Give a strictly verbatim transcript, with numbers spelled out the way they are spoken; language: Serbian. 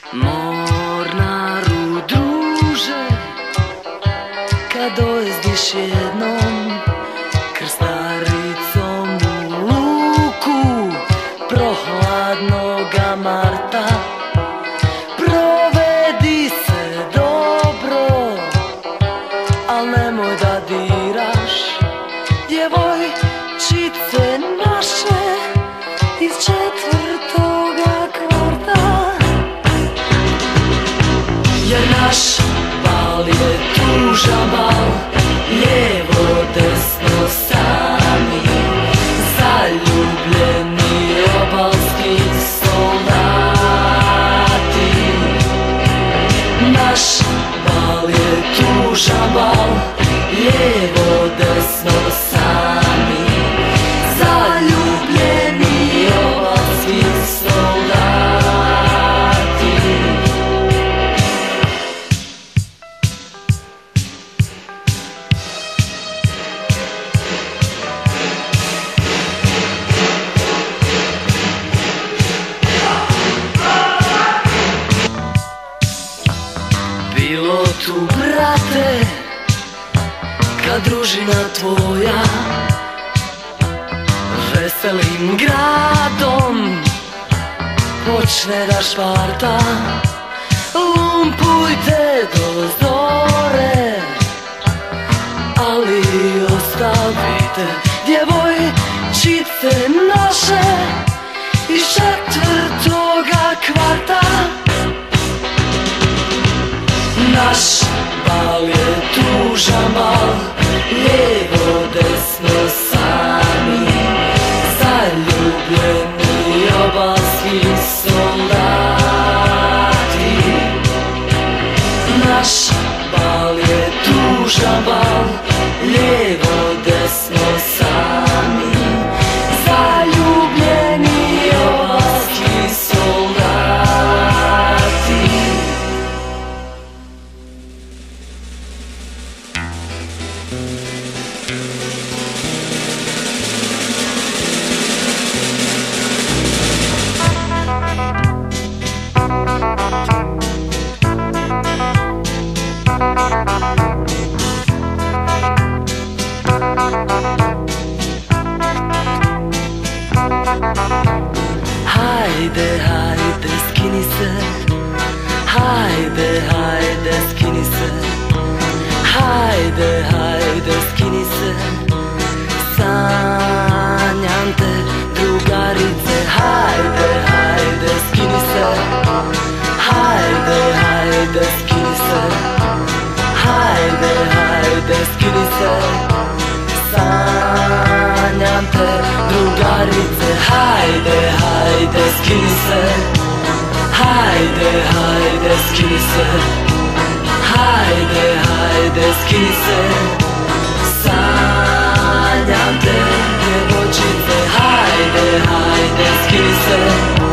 Mornaru druže, kad dojezdiš jednom Krstaricom u luku prohladnoga marta, provedi se dobro, al nemoj da diraš djevojčice naše iz četvrtoga kvarta. Jer naš bal je tužan bal, lijevo desno sami, zaljubljeni obalski soldati. Naš bal je tužan bal, lijevo desno sami, zaljubljeni obalski soldati. Bilo tu, brate, kad družina tvoja veselim gradom počne da šparta. Lumpujte do zore, ali ostavite djevojčice naše iz četvrtoga kvarta. Naš bal je tužan bal, lijevo desno sami, zaljubljeni obalski soldati. Naš bal je tužan bal, lijevo desno sami, zaljubljeni obalski soldati. Hajde, hajde, skini se, hajde, hajde, skini se, hajde, hajde, skini se, sanjam te, drugarice, hajde, hajde, skini se, hajde, hajde, skini se, hajde, hajde, skini se, sanjam te, drugarice, hajde, hajde, skini se, hajde, hajde, skini se, hajde, hajde, skini se, sanjam te, djevojčice, hajde, hajde, skini se.